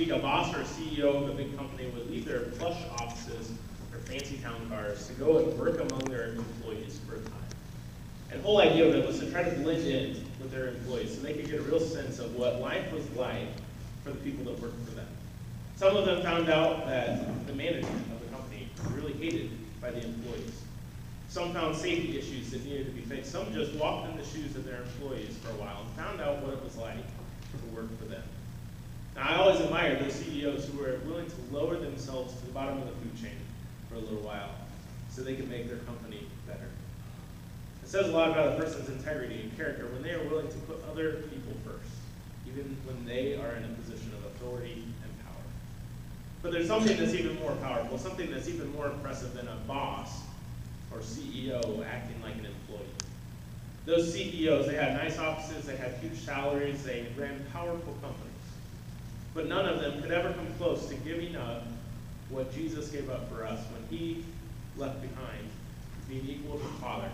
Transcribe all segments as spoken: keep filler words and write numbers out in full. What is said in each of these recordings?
week, a boss or a C E O of a big company would leave their plush offices or fancy town cars to go and work among their employees for a time. And the whole idea of it was to try to blend in with their employees so they could get a real sense of what life was like for the people that worked for them. Some of them found out that the management of the company was really hated by the employees. Some found safety issues that needed to be fixed. Some just walked in the shoes of their employees for a while and found out what it was like to work for them. Now, I always admire those C E Os who were willing to lower themselves to the bottom of the food chain for a little while so they could make their company better. It says a lot about a person's integrity and character when they are willing to put other people first, even when they are in a position of authority and power. But there's something that's even more powerful, something that's even more impressive than a boss or C E O acting like an employee. Those C E Os, they had nice offices, they had huge salaries, they ran powerful companies. But none of them could ever come close to giving up what Jesus gave up for us when he left behind, being equal to the Father,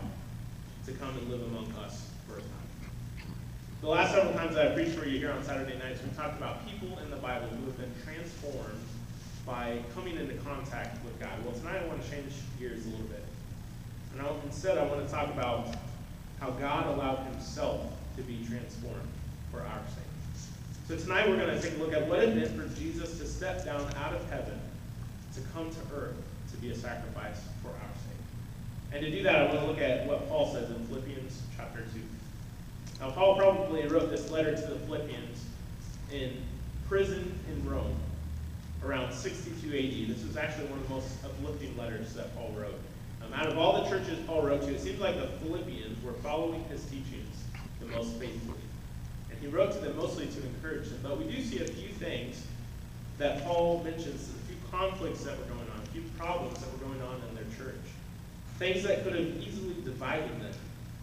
to come and live among us for a time. The last several times that I preached for you here on Saturday nights, we talked about people in the Bible who have been transformed by coming into contact with God. Well, tonight I want to change gears a little bit. And I'll, instead, I want to talk about how God allowed himself to be transformed for our sake. So tonight we're going to take a look at what it meant for Jesus to step down out of heaven to come to earth to be a sacrifice for our sake. And to do that, I want to look at what Paul says in Philippians chapter two. Now, Paul probably wrote this letter to the Philippians in prison in Rome around sixty-two A D. This was actually one of the most uplifting letters that Paul wrote. Um, out of all the churches Paul wrote to, it seems like the Philippians were following his teachings the most faithfully. And he wrote to them mostly to encourage them. But we do see a few things that Paul mentions, a few conflicts that were going on, a few problems that were going on in their church. Things that could have easily divided them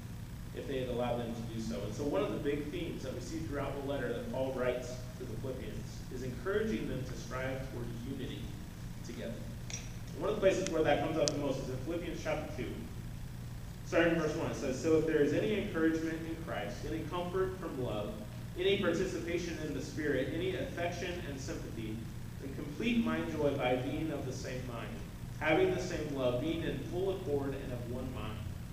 if they had allowed them to do so. And so one of the big themes that we see throughout the letter that Paul writes to the Philippians is encouraging them to strive toward unity together. And one of the places where that comes up the most is in Philippians chapter two. Starting in verse one, it says, "So if there is any encouragement in Christ, any comfort from love, any participation in the Spirit, any affection and sympathy, then complete my joy by being of the same mind, having the same love, being in full accord and of one mind.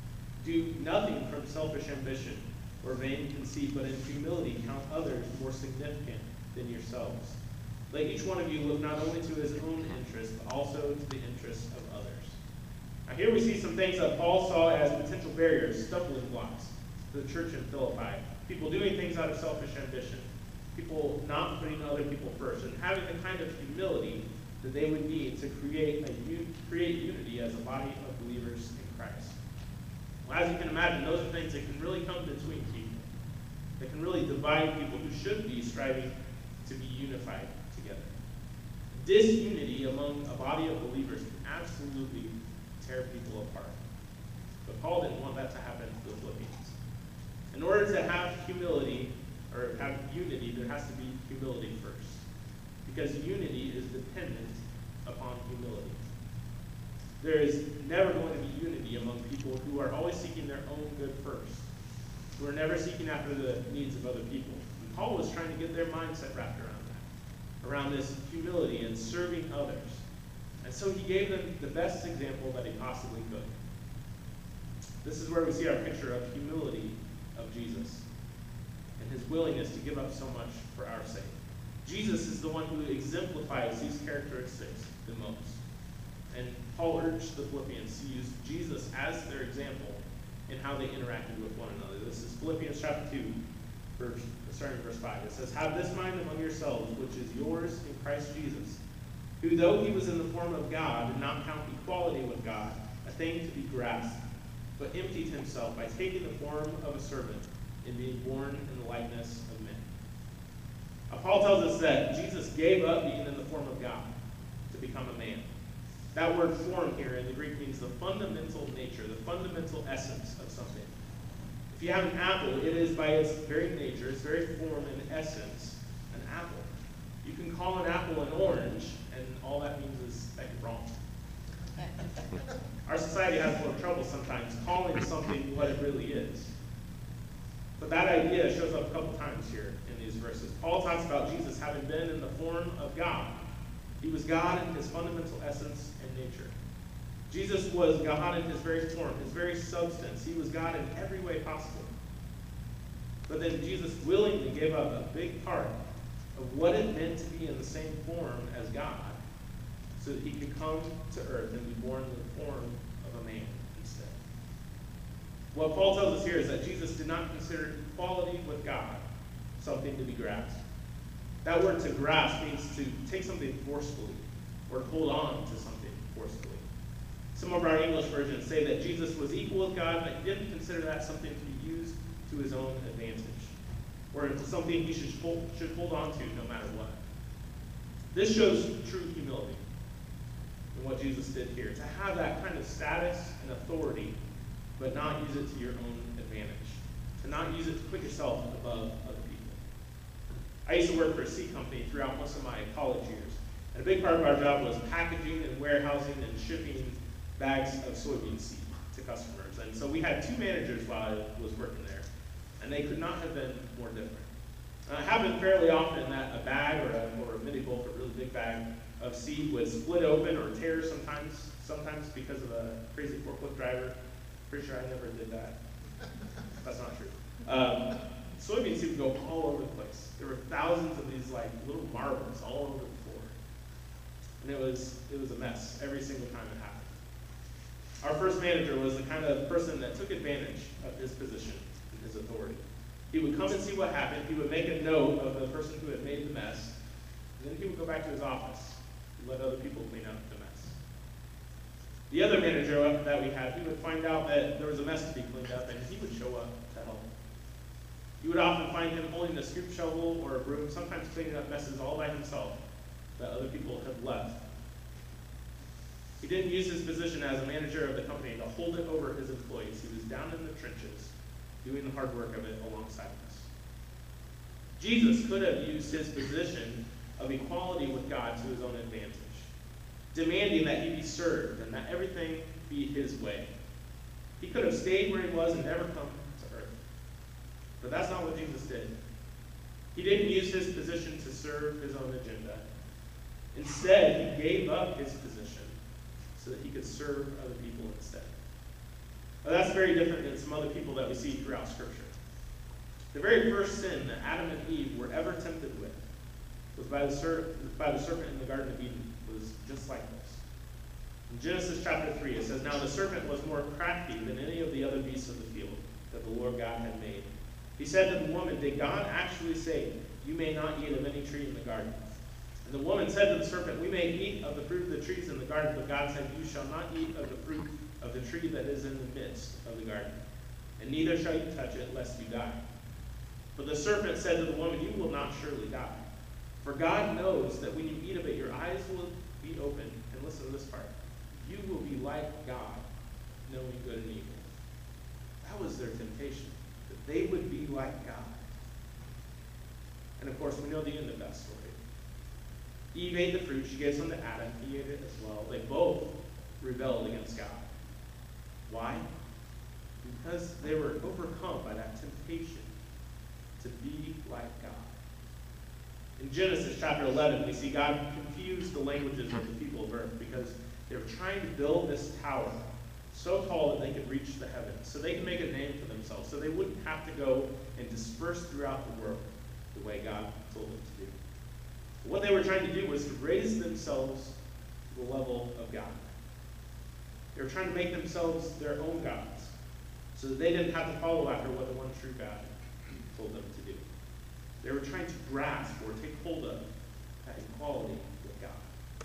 Do nothing from selfish ambition or vain conceit, but in humility count others more significant than yourselves. Let each one of you look not only to his own interest, but also to the interests of others." Now here we see some things that Paul saw as potential barriers, stumbling blocks to the church in Philippi. People doing things out of selfish ambition. People not putting other people first, and having the kind of humility that they would need to create a create unity as a body of believers in Christ. Well, as you can imagine, those are things that can really come between people. That can really divide people who should be striving to be unified together. Disunity among a body of believers can absolutely tear people apart. But Paul didn't want that to happen to the Philippians. In order to have humility, or have unity, there has to be humility first. Because unity is dependent upon humility. There is never going to be unity among people who are always seeking their own good first, who are never seeking after the needs of other people. And Paul was trying to get their mindset wrapped around that, around this humility and serving others. And so he gave them the best example that he possibly could. This is where we see our picture of humility of Jesus and his willingness to give up so much for our sake. Jesus is the one who exemplifies these characteristics the most. And Paul urged the Philippians to use Jesus as their example in how they interacted with one another. This is Philippians chapter two, verse, starting verse five. It says, "Have this mind among yourselves, which is yours in Christ Jesus, who though he was in the form of God, did not count equality with God a thing to be grasped, but emptied himself by taking the form of a servant and being born in the likeness of men." Now, Paul tells us that Jesus gave up being in the form of God to become a man. That word form here in the Greek means the fundamental nature, the fundamental essence of something. If you have an apple, it is by its very nature, its very form and essence, an apple. You can call an apple an orange, and all that means is that you're wrong. Our society has a little trouble sometimes calling something what it really is. But that idea shows up a couple times here in these verses. Paul talks about Jesus having been in the form of God. He was God in his fundamental essence and nature. Jesus was God in his very form, his very substance. He was God in every way possible. But then Jesus willingly gave up a big part of what it meant to be in the same form as God so that he could come to earth and be born in the form of a man instead. What Paul tells us here is that Jesus did not consider equality with God something to be grasped. That word to grasp means to take something forcefully or to hold on to something forcefully. Some of our English versions say that Jesus was equal with God, but he didn't consider that something to be used to his own advantage, or something he should hold, should hold on to no matter what. This shows true humility in what Jesus did here, to have that kind of status and authority, but not use it to your own advantage, to not use it to put yourself above other people. I used to work for a seed company throughout most of my college years, and a big part of our job was packaging and warehousing and shipping bags of soybean seed to customers. And so we had two managers while I was working there, and they could not have been more different. Uh, it happened fairly often that a bag or a, or a mini bulk, a really big bag of seed would split open or tear sometimes, sometimes because of a crazy forklift driver. Pretty sure I never did that. That's not true. Um, soybean seed would go all over the place. There were thousands of these like little marbles all over the floor. And it was, it was a mess every single time it happened. Our first manager was the kind of person that took advantage of his position and his authority. He would come and see what happened. He would make a note of the person who had made the mess. And then he would go back to his office and let other people clean up the mess. The other manager that we had, he would find out that there was a mess to be cleaned up, and he would show up to help. You would often find him holding a scoop shovel or a broom, sometimes cleaning up messes all by himself that other people had left. He didn't use his position as a manager of the company to hold it over his employees. He was down in the trenches, doing the hard work of it alongside us. Jesus could have used his position of equality with God to his own advantage, demanding that he be served and that everything be his way. He could have stayed where he was and never come to earth. But that's not what Jesus did. He didn't use his position to serve his own agenda. Instead, he gave up his position so that he could serve other people instead. Now, that's very different than some other people that we see throughout Scripture. The very first sin that Adam and Eve were ever tempted with was by the, ser by the serpent in the Garden of Eden. It was just like this. In Genesis chapter three, it says, "Now the serpent was more crafty than any of the other beasts of the field that the Lord God had made. He said to the woman, 'Did God actually say, you may not eat of any tree in the garden?' And the woman said to the serpent, 'We may eat of the fruit of the trees in the garden, but God said, you shall not eat of the fruit of the tree that is in the midst of the garden, and neither shall you touch it, lest you die.' But the serpent said to the woman, 'You will not surely die. For God knows that when you eat of it, your eyes will be opened.'" And listen to this part. "You will be like God, knowing good and evil." That was their temptation, that they would be like God. And of course, we know the end of that story. Eve ate the fruit. She gave some to Adam. He ate it as well. They both rebelled against God. Why? Because they were overcome by that temptation to be like God. In Genesis chapter eleven, we see God confuse the languages of the people of earth because they were trying to build this tower so tall that they could reach the heavens, so they could make a name for themselves, so they wouldn't have to go and disperse throughout the world the way God told them to do. What they were trying to do was to raise themselves to the level of God. They were trying to make themselves their own gods, so that they didn't have to follow after what the one true God told them to do. They were trying to grasp or take hold of that equality with God.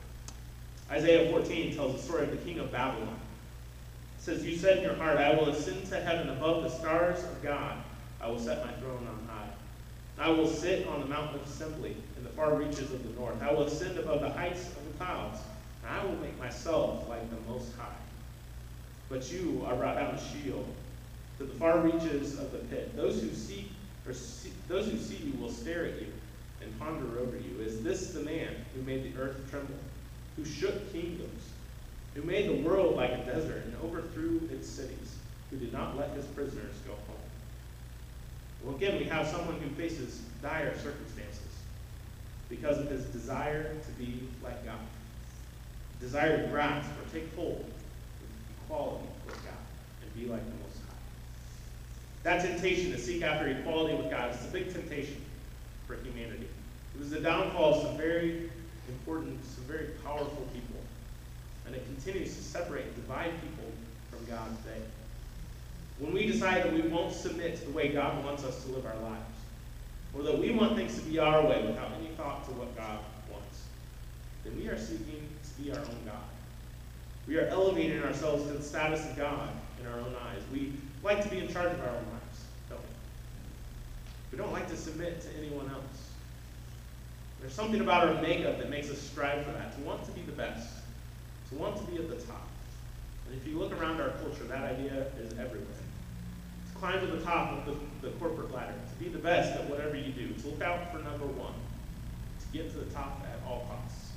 Isaiah fourteen tells the story of the king of Babylon. It says, "You said in your heart, I will ascend to heaven above the stars of God. I will set my throne on high. I will sit on the mountain of assembly in the far reaches of the north. I will ascend above the heights of the clouds, and I will make myself like the Most High. But you are brought down to Sheol, to the far reaches of the pit. Those who seek or see, those who see you will stare at you and ponder over you. Is this the man who made the earth tremble, who shook kingdoms, who made the world like a desert and overthrew its cities, who did not let his prisoners go home?" Well, again, we have someone who faces dire circumstances because of his desire to be like God, desire to grasp or take hold of equality with God and be like the Most High. That temptation to seek after equality with God is a big temptation for humanity. It was the downfall of some very important, some very powerful people. And it continues to separate and divide people from God today. When we decide that we won't submit to the way God wants us to live our lives, or that we want things to be our way without any thought to what God wants, then we are seeking to be our own God. We are elevating ourselves to the status of God in our own eyes. We like to be in charge of our own lives, don't we? We don't like to submit to anyone else. There's something about our makeup that makes us strive for that, to want to be the best, to want to be at the top. And if you look around our culture, that idea is everywhere. To climb to the top of the, the corporate ladder, to be the best at whatever you do, to look out for number one, to get to the top at all costs.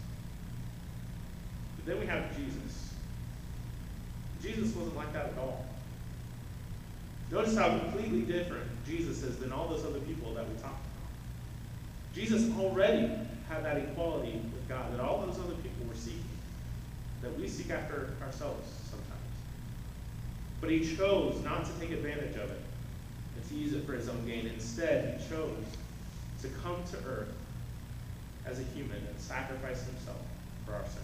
But then we have Jesus. Jesus wasn't like that at all. Notice how completely different Jesus is than all those other people that we talked about. Jesus already had that equality with God that all those other people were seeking, that we seek after ourselves sometimes. But he chose not to take advantage of it and to use it for his own gain. Instead, he chose to come to earth as a human and sacrifice himself for our sins.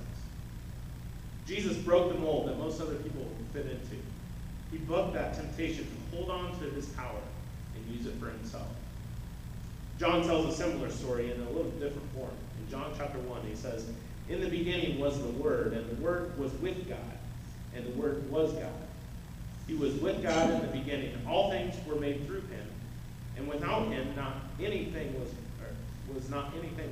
Jesus broke the mold that most other people fit into. He bucked that temptation to hold on to his power and use it for himself. John tells a similar story in a little different form. In John chapter one, he says, "In the beginning was the Word, and the Word was with God, and the Word was God. He was with God in the beginning. All things were made through him, and without him not anything was, or was not anything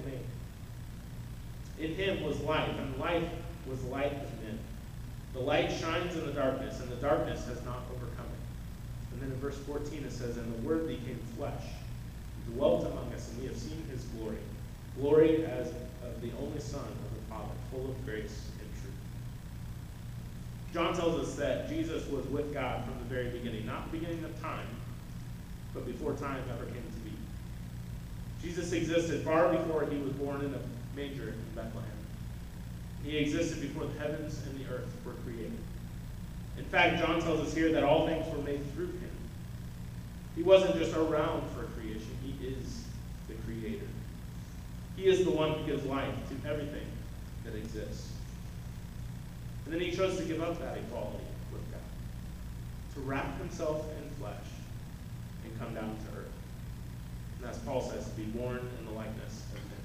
made. In him was life, and life was the light of men. The light shines in the darkness, and the darkness has not overcome it." And then in verse fourteen it says, "And the Word became flesh, dwelt among us, and we have seen his glory, glory as of the only Son of the Father, full of grace and truth." John tells us that Jesus was with God from the very beginning, not the beginning of time, but before time ever came to be. Jesus existed far before he was born in a manger in Bethlehem. He existed before the heavens and the earth were created. In fact, John tells us here that all things were made through him. He wasn't just around for creation. He is the creator. He is the one who gives life to everything that exists. And then he chose to give up that equality with God, to wrap himself in flesh and come down to earth. And as Paul says, to be born in the likeness of men.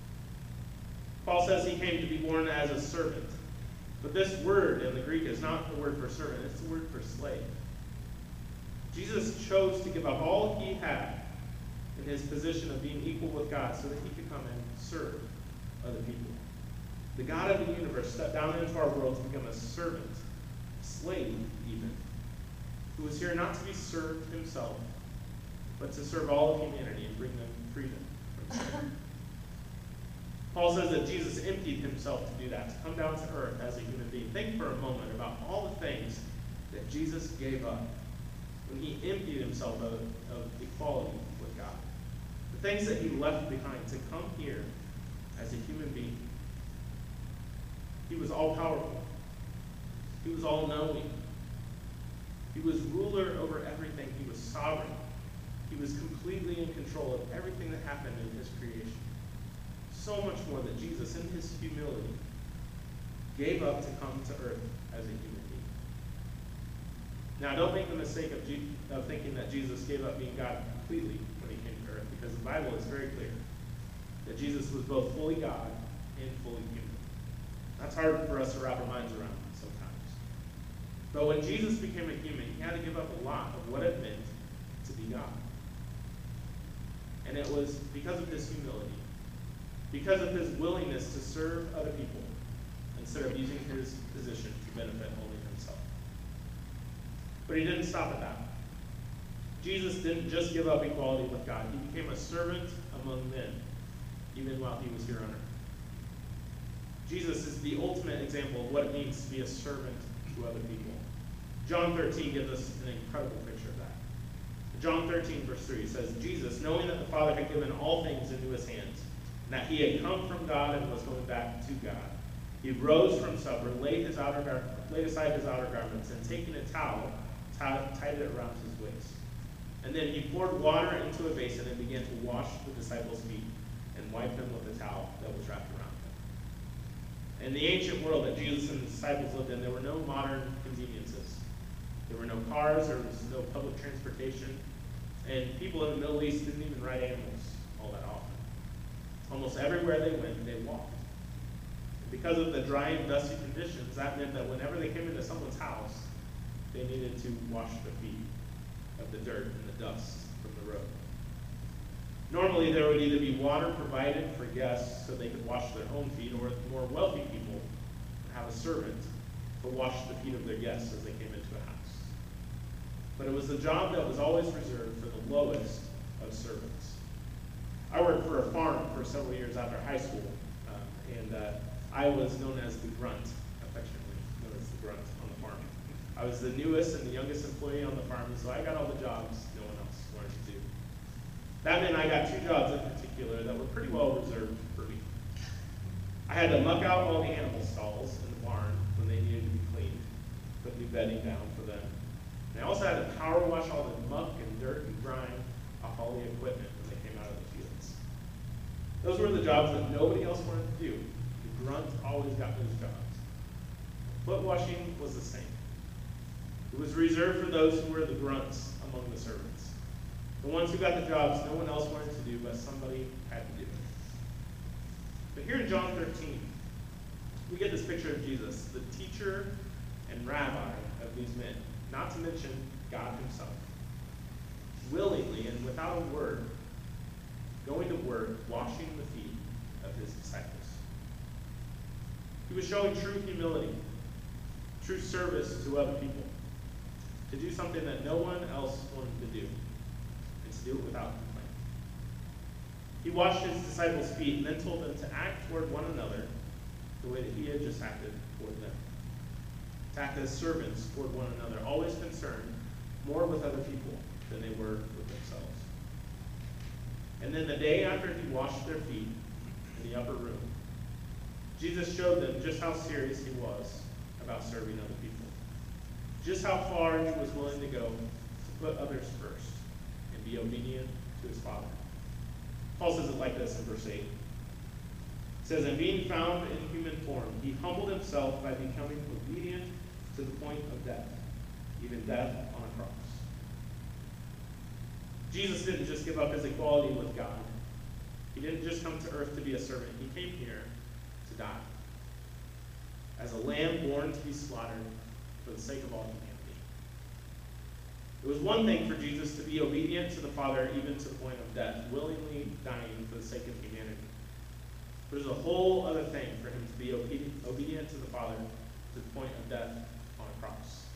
Paul says he came to be born as a servant. But this word in the Greek is not the word for servant, it's the word for slave. Jesus chose to give up all he had in his position of being equal with God so that he could come and serve other people. The God of the universe stepped down into our world to become a servant, a slave even, who was here not to be served himself, but to serve all of humanity and bring them freedom from sin. Paul says that Jesus emptied himself to do that, to come down to earth as a human being. Think for a moment about all the things that Jesus gave up when he emptied himself of, of equality with God. The things that he left behind to come here as a human being. He was all-powerful. He was all-knowing. He was ruler over everything. He was sovereign. He was completely in control of everything that happened in his creation. So much more that Jesus, in his humility, gave up to come to earth as a human being. Now, don't make the mistake of, G- of thinking that Jesus gave up being God completely when he came to earth, because the Bible is very clear that Jesus was both fully God and fully human. That's hard for us to wrap our minds around sometimes. But when Jesus became a human, he had to give up a lot of what it meant to be God. And it was because of his humility, because of his willingness to serve other people instead of using his position to benefit only himself. But he didn't stop at that. Jesus didn't just give up equality with God. He became a servant among men, even while he was here on earth. Jesus is the ultimate example of what it means to be a servant to other people. John thirteen gives us an incredible picture of that. In John thirteen, verse three says, Jesus, knowing that the Father had given all things into his hands, and that he had come from God and was going back to God, he rose from supper, laid, his outer gar- laid aside his outer garments, and taking a towel, tied, tied it around his waist. And then he poured water into a basin and began to wash the disciples' feet and wipe them with a towel that was wrapped around them. In the ancient world that Jesus and the disciples lived in, there were no modern conveniences. There were no cars, there was no public transportation, and people in the Middle East didn't even ride animals all that often. Almost everywhere they went, they walked. And because of the dry and dusty conditions, that meant that whenever they came into someone's house, they needed to wash their feet of the dirt and the dust from the road. Normally, there would either be water provided for guests so they could wash their own feet, or more wealthy people would have a servant to wash the feet of their guests as they came into a house. But it was the job that was always reserved for the lowest of servants. I worked for a farm for several years after high school, uh, and uh, I was known as the grunt, affectionately known as the grunt on the farm. I was the newest and the youngest employee on the farm, and so I got all the jobs no one else wanted to do. That meant I got two jobs in particular that were pretty well reserved for me. I had to muck out all the animal stalls in the barn when they needed to be cleaned, put new bedding down for them. And I also had to power wash all the muck and dirt and grime off all the equipment when they came out of the fields. Those were the jobs that nobody else wanted to do. The grunt always got those jobs. Foot washing was the same. It was reserved for those who were the grunts among the servants. The ones who got the jobs no one else wanted to do, but somebody had to do it. But here in John thirteen, we get this picture of Jesus, the teacher and rabbi of these men, not to mention God himself, willingly and without a word, going to work, washing the feet of his disciples. He was showing true humility, true service to other people, to do something that no one else wanted to do, and to do it without complaint. He washed his disciples' feet and then told them to act toward one another the way that he had just acted toward them. To act as servants toward one another, always concerned more with other people than they were with themselves. And then the day after he washed their feet in the upper room, Jesus showed them just how serious he was about serving other people. Just how far he was willing to go to put others first and be obedient to his Father. Paul says it like this in verse eight. It says, and being found in human form, he humbled himself by becoming obedient to the point of death, even death on a cross. Jesus didn't just give up his equality with God. He didn't just come to earth to be a servant. He came here to die. As a lamb born to be slaughtered for the sake of all humanity. It was one thing for Jesus to be obedient to the Father even to the point of death, willingly dying for the sake of humanity. There's a whole other thing for him to be obedient, obedient to the Father to the point of death on a cross.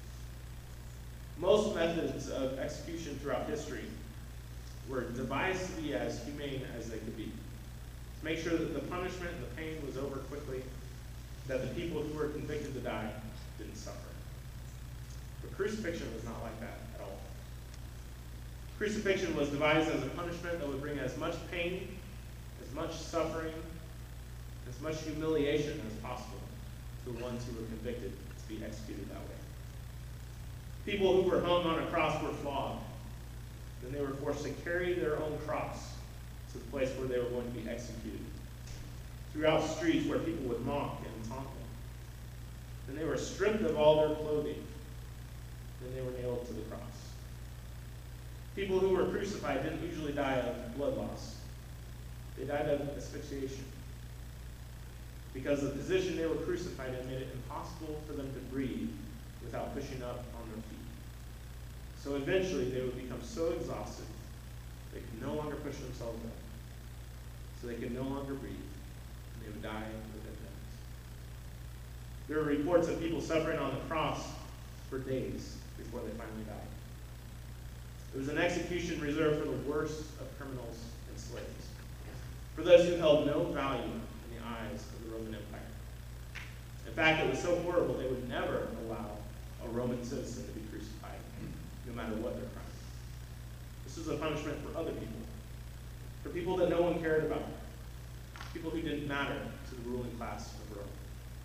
Most methods of execution throughout history were devised to be as humane as they could be. To make sure that the punishment and the pain was over quickly, that the people who were convicted to die didn't suffer. But crucifixion was not like that at all. Crucifixion was devised as a punishment that would bring as much pain, as much suffering, as much humiliation as possible to the ones who were convicted to be executed that way. People who were hung on a cross were flogged. Then they were forced to carry their own cross to the place where they were going to be executed. Throughout streets where people would mock and taunt them. Then they were stripped of all their clothing. Then they were nailed to the cross. People who were crucified didn't usually die of blood loss. They died of asphyxiation. Because the position they were crucified in made it impossible for them to breathe without pushing up on their feet. So eventually they would become so exhausted they could no longer push themselves up. So they could no longer breathe. And they would die within minutes. There were reports of people suffering on the cross for days before they finally died. It was an execution reserved for the worst of criminals and slaves, for those who held no value in the eyes of the Roman Empire. In fact, it was so horrible they would never allow a Roman citizen to be crucified, no matter what their crime. This was a punishment for other people, for people that no one cared about, people who didn't matter to the ruling class of Rome.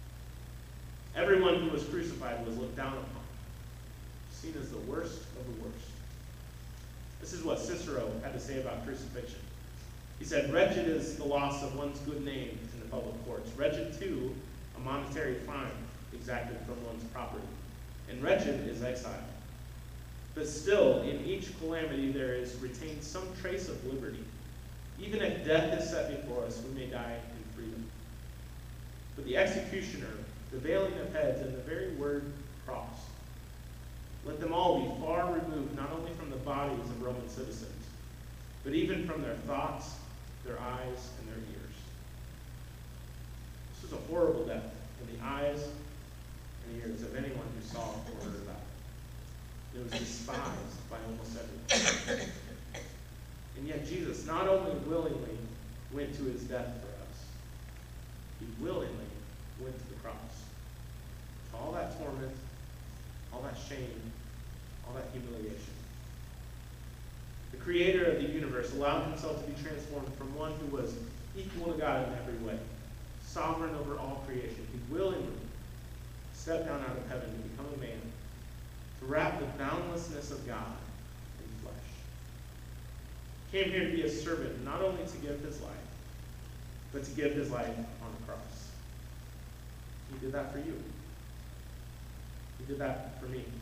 Everyone who was crucified was looked down upon, seen as the worst of the worst. This is what Cicero had to say about crucifixion. He said, "Wretched is the loss of one's good name in the public courts. Wretched, too, a monetary fine exacted from one's property. And wretched is exile. But still, in each calamity there is retained some trace of liberty. Even if death is set before us, we may die in freedom. But the executioner, the veiling of heads, and the very word cross, let them all be far removed, not only from the bodies of Roman citizens, but even from their thoughts, their eyes, and their ears." This was a horrible death in the eyes and ears of anyone who saw or heard about it. It was despised by almost everyone. And yet Jesus not only willingly went to his death for us, he willingly went to the cross. All that torment, all that shame, all that humiliation. The creator of the universe allowed himself to be transformed from one who was equal to God in every way, sovereign over all creation. He willingly stepped down out of heaven to become a man, to wrap the boundlessness of God in flesh. He came here to be a servant, not only to give his life, but to give his life on the cross. He did that for you. He did that for me.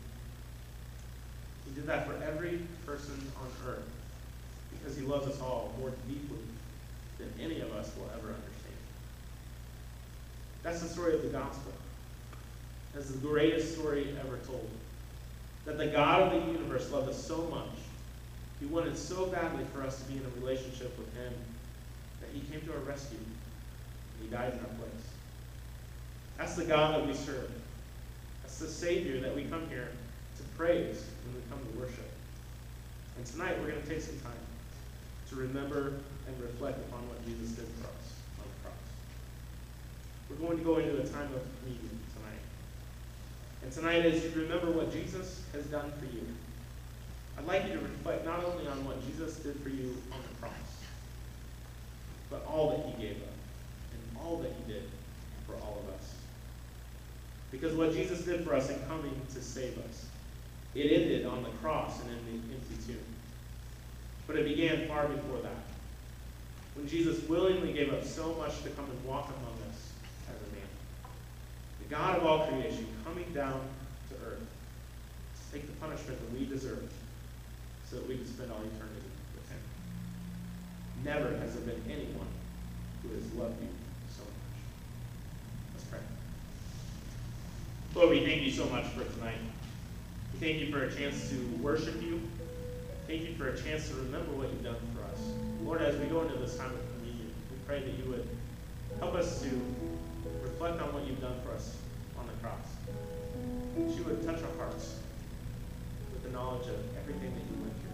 He did that for every person on earth, because he loves us all more deeply than any of us will ever understand. That's the story of the gospel. That's the greatest story ever told. That the God of the universe loved us so much, he wanted so badly for us to be in a relationship with him, that he came to our rescue, and he died in our place. That's the God that we serve. That's the Savior that we come here to praise when we come to worship. And tonight we're going to take some time to remember and reflect upon what Jesus did for us on the cross. We're going to go into a time of communion tonight. And tonight, as you remember what Jesus has done for you, I'd like you to reflect not only on what Jesus did for you on the cross, but all that he gave up and all that he did for all of us. Because what Jesus did for us in coming to save us, it ended on the cross and in the empty tomb. But it began far before that, when Jesus willingly gave up so much to come and walk among us as a man. The God of all creation coming down to earth to take the punishment that we deserve so that we can spend all eternity with him. Never has there been anyone who has loved you so much. Let's pray. Lord, we thank you so much for tonight. We thank you for a chance to worship you. Thank you for a chance to remember what you've done for us. Lord, as we go into this time of communion, we pray that you would help us to reflect on what you've done for us on the cross. That you would touch our hearts with the knowledge of everything that you went through.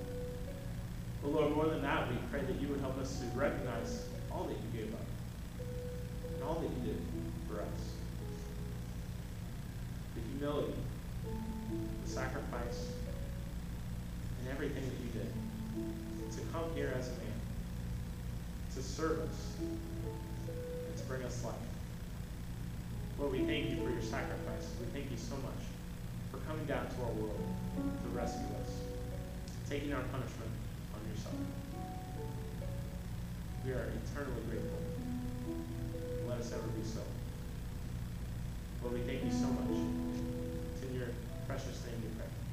But Lord, more than that, we pray that you would help us to recognize all that you gave up and all that you did for us. The humility, the sacrifice, and everything that you did to come here as a man, to serve us, and to bring us life. Lord, we thank you for your sacrifice. We thank you so much for coming down to our world to rescue us, taking our punishment on yourself. We are eternally grateful. Let us ever be so. Lord, we thank you so much. It's in your precious name we pray.